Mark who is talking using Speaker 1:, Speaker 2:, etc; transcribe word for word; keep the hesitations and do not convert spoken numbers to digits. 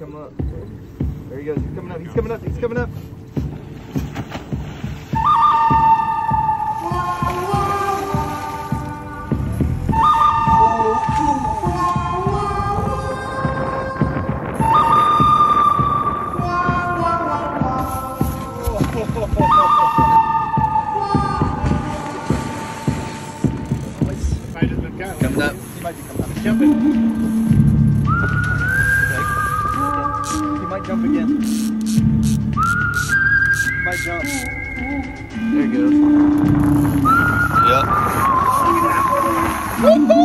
Speaker 1: come up. There he goes. He's coming up. He's coming up. He's coming up.
Speaker 2: Coming up.
Speaker 1: He might be coming up.
Speaker 2: He's jumping.
Speaker 1: He might jump again. He might jump.
Speaker 2: There he goes. Yep.